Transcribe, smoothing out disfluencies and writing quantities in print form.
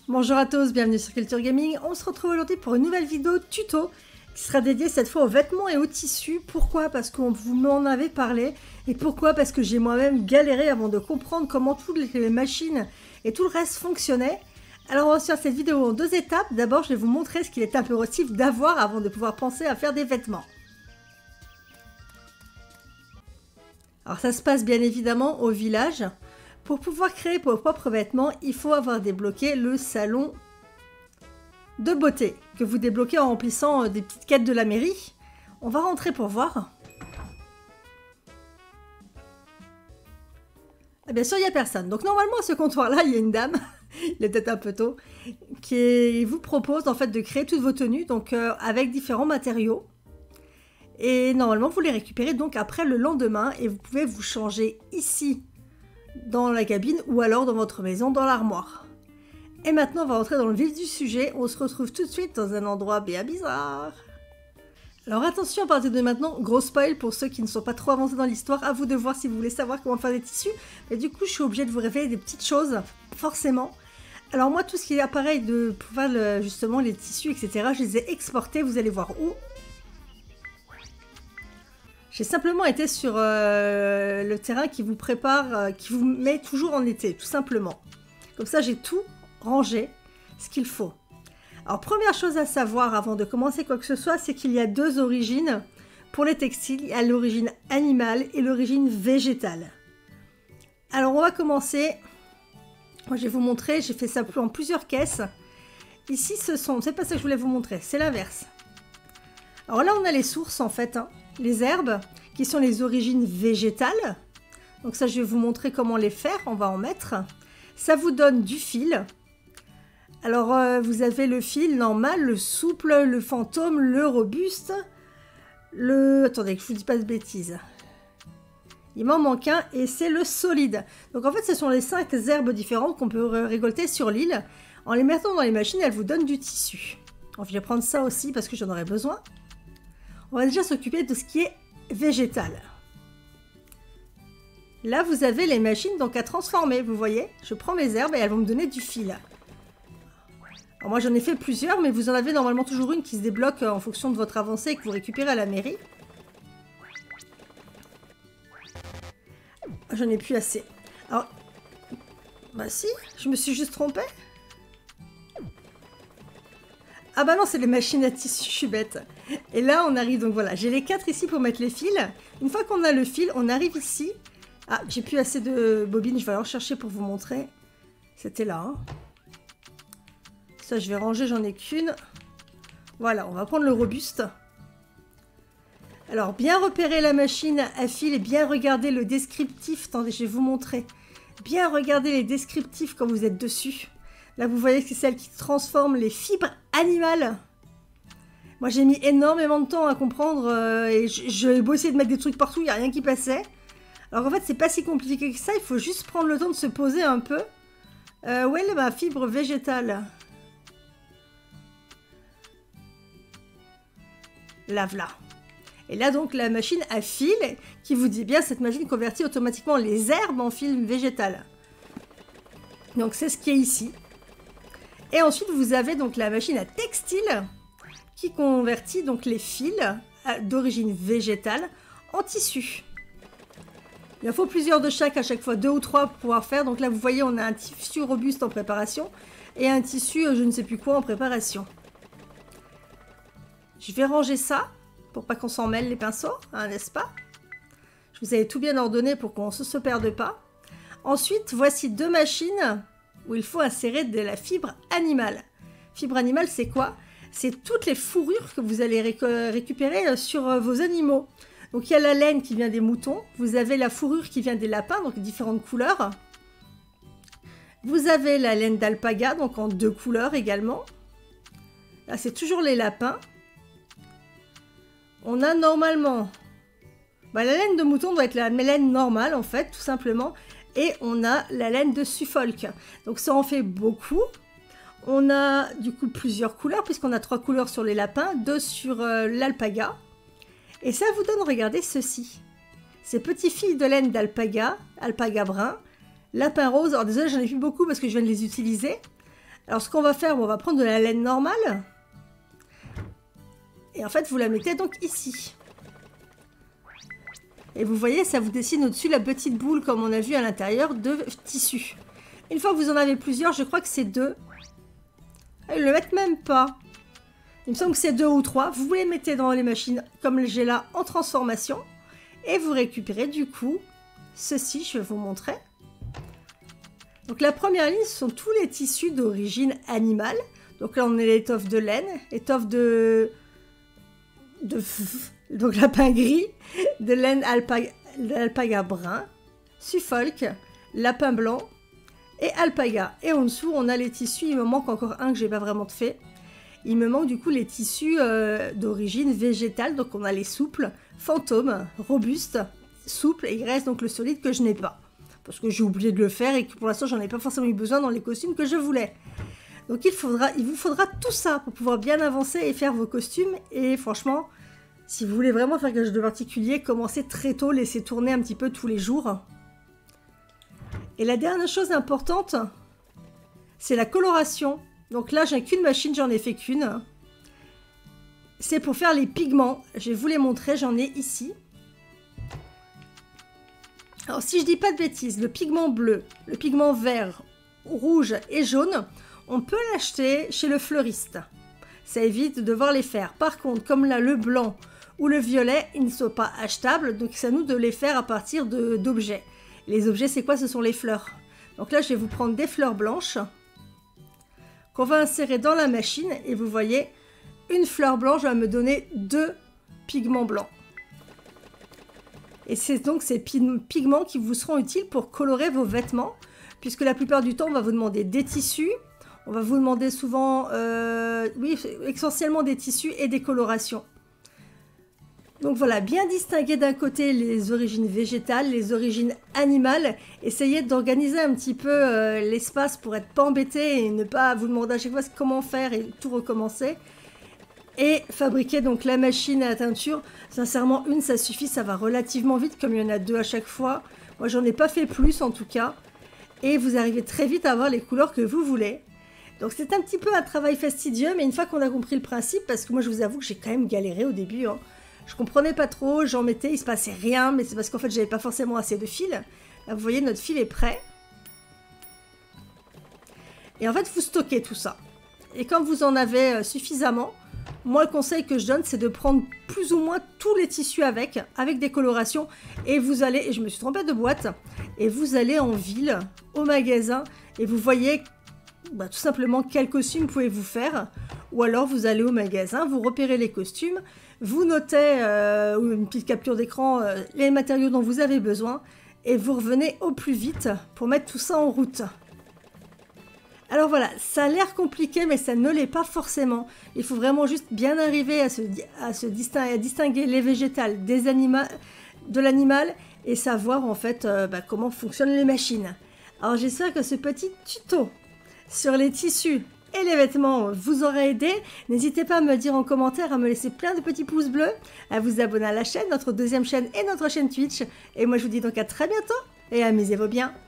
Bonjour à tous, bienvenue sur Culture Gaming. On se retrouve aujourd'hui pour une nouvelle vidéo tuto qui sera dédiée cette fois aux vêtements et aux tissus. Pourquoi? Parce qu'on vous m'en avait parlé. Et pourquoi? Parce que j'ai moi-même galéré avant de comprendre comment toutes les machines et tout le reste fonctionnait. Alors on va faire cette vidéo en deux étapes. D'abord, je vais vous montrer ce qu'il est impératif d'avoir avant de pouvoir penser à faire des vêtements. Alors ça se passe bien évidemment au village. Pour pouvoir créer vos propres vêtements, il faut avoir débloqué le salon de beauté que vous débloquez en remplissant des petites quêtes de la mairie. On va rentrer pour voir. Et bien sûr, il n'y a personne. Donc normalement, à ce comptoir-là, il y a une dame, il est peut-être un peu tôt, qui vous propose en fait de créer toutes vos tenues, donc avec différents matériaux. Et normalement, vous les récupérez donc après le lendemain et vous pouvez vous changer ici dans la cabine ou alors dans votre maison dans l'armoire. Et maintenant on va rentrer dans le vif du sujet, on se retrouve tout de suite dans un endroit bien bizarre. Alors attention à partir de maintenant, gros spoil pour ceux qui ne sont pas trop avancés dans l'histoire, à vous de voir si vous voulez savoir comment faire des tissus. Mais du coup je suis obligée de vous révéler des petites choses, forcément. Alors moi tout ce qui est appareil de pouvoir justement les tissus etc, je les ai exportés, vous allez voir où. J'ai simplement été sur le terrain qui vous prépare, qui vous met toujours en été, tout simplement. Comme ça, j'ai tout rangé, ce qu'il faut. Alors, première chose à savoir avant de commencer quoi que ce soit, c'est qu'il y a deux origines pour les textiles. Il y a l'origine animale et l'origine végétale. Alors, on va commencer. Moi, je vais vous montrer, j'ai fait ça en plusieurs caisses. Ici, c'est pas ça que je voulais vous montrer, c'est l'inverse. Alors là, on a les sources, en fait, hein. Les herbes qui sont les origines végétales. Donc ça, je vais vous montrer comment les faire. On va en mettre. Ça vous donne du fil. Alors, vous avez le fil normal, le souple, le fantôme, le robuste, le... Attendez, que je vous dis pas de bêtises. Il m'en manque un et c'est le solide. Donc en fait, ce sont les 5 herbes différentes qu'on peut récolter sur l'île. En les mettant dans les machines, elles vous donnent du tissu. Alors, je vais prendre ça aussi parce que j'en aurai besoin. On va déjà s'occuper de ce qui est végétal. Là, vous avez les machines donc à transformer, vous voyez. Je prends mes herbes et elles vont me donner du fil. Alors moi, j'en ai fait plusieurs, mais vous en avez normalement toujours une qui se débloque en fonction de votre avancée et que vous récupérez à la mairie. J'en ai plus assez. Alors, bah si, je me suis juste trompée. Ah bah non, c'est les machines à tissu, je suis bête. Et là, on arrive, donc voilà, j'ai les 4 ici pour mettre les fils. Une fois qu'on a le fil, on arrive ici. Ah, j'ai plus assez de bobines, je vais aller en chercher pour vous montrer. C'était là. Hein. Ça, je vais ranger, j'en ai qu'une. Voilà, on va prendre le robuste. Alors, bien repérer la machine à fil et bien regarder le descriptif. Attendez, je vais vous montrer. Bien regarder les descriptifs quand vous êtes dessus. Là, vous voyez que c'est celle qui transforme les fibres animales. Moi, j'ai mis énormément de temps à comprendre et j'ai beau essayer de mettre des trucs partout, il n'y a rien qui passait. Alors en fait, c'est pas si compliqué que ça, il faut juste prendre le temps de se poser un peu. Où est ma fibre végétale? Là, voilà. Et là, donc, la machine à fil qui vous dit bien, cette machine convertit automatiquement les herbes en fil végétal. Donc, c'est ce qui est ici. Et ensuite, vous avez donc la machine à textile qui convertit donc les fils d'origine végétale en tissu. Il en faut plusieurs de chaque, à chaque fois 2 ou 3 pour pouvoir faire. Donc là, vous voyez, on a un tissu robuste en préparation et un tissu, je ne sais plus quoi, en préparation. Je vais ranger ça pour pas qu'on s'en mêle les pinceaux, hein, n'est-ce pas? Je vous avais tout bien ordonné pour qu'on ne se perde pas. Ensuite, voici 2 machines où il faut insérer de la fibre animale. Fibre animale, c'est quoi? C'est toutes les fourrures que vous allez récupérer sur vos animaux. Donc il y a la laine qui vient des moutons, vous avez la fourrure qui vient des lapins, donc différentes couleurs. Vous avez la laine d'alpaga, donc en 2 couleurs également. Là, c'est toujours les lapins. On a normalement... la laine de mouton doit être la laine normale, en fait, tout simplement. Et on a la laine de Suffolk. Donc ça en fait beaucoup. On a du coup plusieurs couleurs, puisqu'on a 3 couleurs sur les lapins, 2 sur l'alpaga. Et ça vous donne, regardez ceci. Ces petits fils de laine d'alpaga, alpaga brun, lapin rose. Alors désolé, j'en ai plus beaucoup parce que je viens de les utiliser. Alors ce qu'on va faire, on va prendre de la laine normale. Et en fait, vous la mettez donc ici. Et vous voyez, ça vous dessine au-dessus la petite boule, comme on a vu à l'intérieur, de tissu. Une fois que vous en avez plusieurs, je crois que c'est 2. Ils ne le mettent même pas. Il me semble que c'est 2 ou 3. Vous les mettez dans les machines, comme j'ai là, en transformation. Et vous récupérez du coup, ceci, je vais vous montrer. Donc la première ligne, ce sont tous les tissus d'origine animale. Donc là, on a l'étoffe de laine, l'étoffe donc lapin gris, de laine alpaga brun, Suffolk, lapin blanc et alpaga. Et en dessous, on a les tissus, il me manque encore un que j'ai pas vraiment fait. Il me manque du coup les tissus d'origine végétale, donc on a les souples, fantômes, robustes, souples, et il reste donc le solide que je n'ai pas. Parce que j'ai oublié de le faire et que pour l'instant, j'en ai pas forcément eu besoin dans les costumes que je voulais. Donc il vous faudra tout ça pour pouvoir bien avancer et faire vos costumes. Et franchement, si vous voulez vraiment faire quelque chose de particulier, commencez très tôt, laissez tourner un petit peu tous les jours. Et la dernière chose importante, c'est la coloration. Donc là, j'ai qu'une machine, j'en ai fait qu'une. C'est pour faire les pigments. Je vais vous les montrer, j'en ai ici. Alors si je dis pas de bêtises, le pigment bleu, le pigment vert, rouge et jaune, on peut l'acheter chez le fleuriste. Ça évite de devoir les faire. Par contre, comme là, le blanc ou le violet, ils ne sont pas achetables, donc c'est à nous de les faire à partir d'objets. Les objets, c'est quoi? Ce sont les fleurs. Donc là, je vais vous prendre des fleurs blanches qu'on va insérer dans la machine. Et vous voyez, une fleur blanche va me donner 2 pigments blancs. Et c'est donc ces pigments qui vous seront utiles pour colorer vos vêtements, puisque la plupart du temps, on va vous demander des tissus. On va vous demander souvent, oui, essentiellement des tissus et des colorations. Donc voilà, bien distinguer d'un côté les origines végétales, les origines animales. Essayez d'organiser un petit peu l'espace pour être pas embêté et ne pas vous demander à chaque fois comment faire et tout recommencer. Et fabriquer donc la machine à teinture. Sincèrement, une, ça suffit, ça va relativement vite, comme il y en a 2 à chaque fois. Moi, j'en ai pas fait plus en tout cas. Et vous arrivez très vite à avoir les couleurs que vous voulez. Donc c'est un petit peu un travail fastidieux, mais une fois qu'on a compris le principe, parce que moi je vous avoue que j'ai quand même galéré au début, hein. Je comprenais pas trop, j'en mettais, il se passait rien, mais c'est parce qu'en fait j'avais pas forcément assez de fil. Là vous voyez, notre fil est prêt. Et en fait vous stockez tout ça. Et quand vous en avez suffisamment, moi le conseil que je donne c'est de prendre plus ou moins tous les tissus avec des colorations. Et vous allez, et je me suis trompée de boîte, et vous allez en ville, au magasin, et vous voyez tout simplement quel costume pouvez-vous faire. Ou alors vous allez au magasin, vous repérez les costumes, vous notez une petite capture d'écran les matériaux dont vous avez besoin et vous revenez au plus vite pour mettre tout ça en route. Alors voilà, ça a l'air compliqué mais ça ne l'est pas forcément. Il faut vraiment juste bien arriver à distinguer les végétales de l'animal et savoir en fait comment fonctionnent les machines. Alors j'espère que ce petit tuto sur les tissus et les vêtements vous aura aidé. N'hésitez pas à me dire en commentaire, à me laisser plein de petits pouces bleus, à vous abonner à la chaîne, notre deuxième chaîne et notre chaîne Twitch. Et moi je vous dis donc à très bientôt et amusez-vous bien.